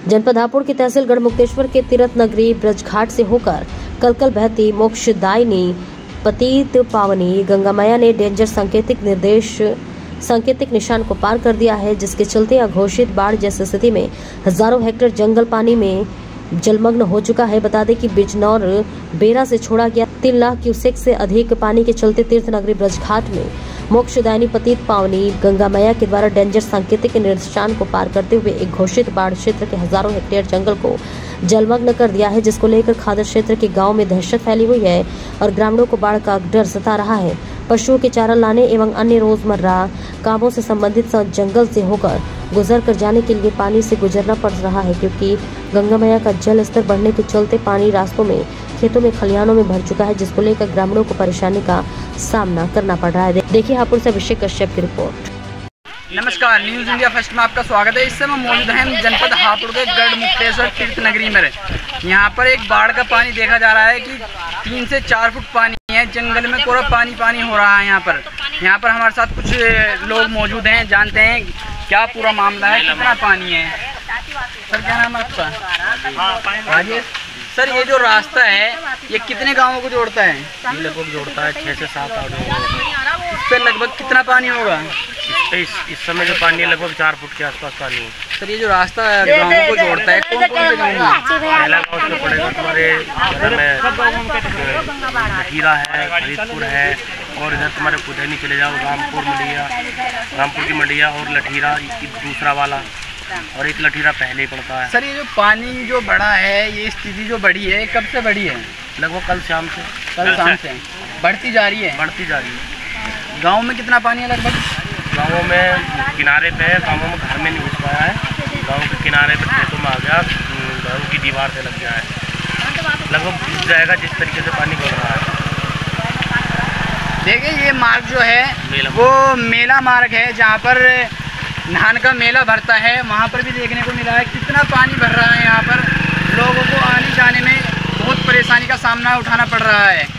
जनपद हापुड़ की तहसील गढ़मुक्तेश्वर के तीर्थ नगरी ब्रजघाट से होकर कलकल बहती मोक्षदायिनी पतित पावनी गंगा मैया ने डेंजर सांकेतिक निशान को पार कर दिया है, जिसके चलते अघोषित बाढ़ जैसी स्थिति में हजारों हेक्टेयर जंगल पानी में जलमग्न हो चुका है। बता दें कि बिजनौर बेरा से छोड़ा गया 3 लाख क्यूसेक से अधिक पानी के चलते तीर्थ नगरी ब्रजघाट में मोक्षदायिनी पतित पावनी गंगा मैया के द्वारा डेंजर सांकेतिक निशान को पार करते हुए एक घोषित बाढ़ क्षेत्र के हजारों हेक्टेयर जंगल को जलमग्न कर दिया है, जिसको लेकर खादर क्षेत्र के गांव में दहशत फैली हुई है और ग्रामीणों को बाढ़ का डर सता रहा है। पशुओं के चारा लाने एवं अन्य रोजमर्रा कामों से संबंधित जंगल से होकर गुजर कर जाने के लिए पानी से गुजरना पड़ रहा है, क्योंकि गंगा मैया का जल स्तर बढ़ने के चलते पानी रास्तों में, खेतों में, खलिहानों में भर चुका है, जिसको लेकर ग्रामीणों को परेशानी का सामना करना पड़ रहा है। देखिए हापुड़ से अभिषेक कश्यप की रिपोर्ट। नमस्कार, न्यूज़ इंडिया फर्स्ट में आपका स्वागत है। इस समय मौजूद हैं जनपद हापुड़ के गढ़मुक्तेश्वर तीर्थ नगरी में। यहाँ पर एक बाढ़ का पानी देखा जा रहा है कि 3 से 4 फुट पानी है, जंगल में पूरा पानी हो रहा है। यहाँ पर हमारे साथ कुछ लोग मौजूद हैं, जानते हैं क्या पूरा मामला है, कितना पानी है। सर क्या नाम है आपका? राजेश। सर ये जो रास्ता है ये कितने गाँवों को जोड़ता है? लगभग जोड़ता है 6 से 7 आठ। इस पर लगभग कितना पानी होगा? इस समय जो पानी है लगभग 4 फुट के आसपास पानी है। सर ये जो रास्ता गाँवों को जोड़ता है कौन कौन से गाँव में? पहला गाँव से पड़ेगा तुम्हारे लठीरा है, फरीदपुर है, और इधर तुम्हारे पुधैनी चले जाओ, रामपुर की मंडिया और लठीरा दूसरा वाला, और एक लठीरा पहले ही पड़ता है। सर ये जो पानी जो बढ़ा है, ये स्थिति जो बढ़ी है, कब से बढ़ी है? लगभग कल शाम से बढ़ती जा रही है। गांव में कितना पानी है लगभग? गाँवों में किनारे पे है, गाँवों में घर में नहीं घुस पाया है। गाँव के किनारे पे खेतों में आ गया, घरों की दीवार से लग गया है, लगभग घुस जाएगा जिस तरीके से पानी बढ़ रहा है। देखिए ये मार्ग जो है वो मेला मार्ग है, जहाँ पर धान का मेला भरता है। वहाँ पर भी देखने को मिला है कितना पानी भर रहा है। यहाँ पर लोगों को आने जाने में बहुत परेशानी का सामना उठाना पड़ रहा है।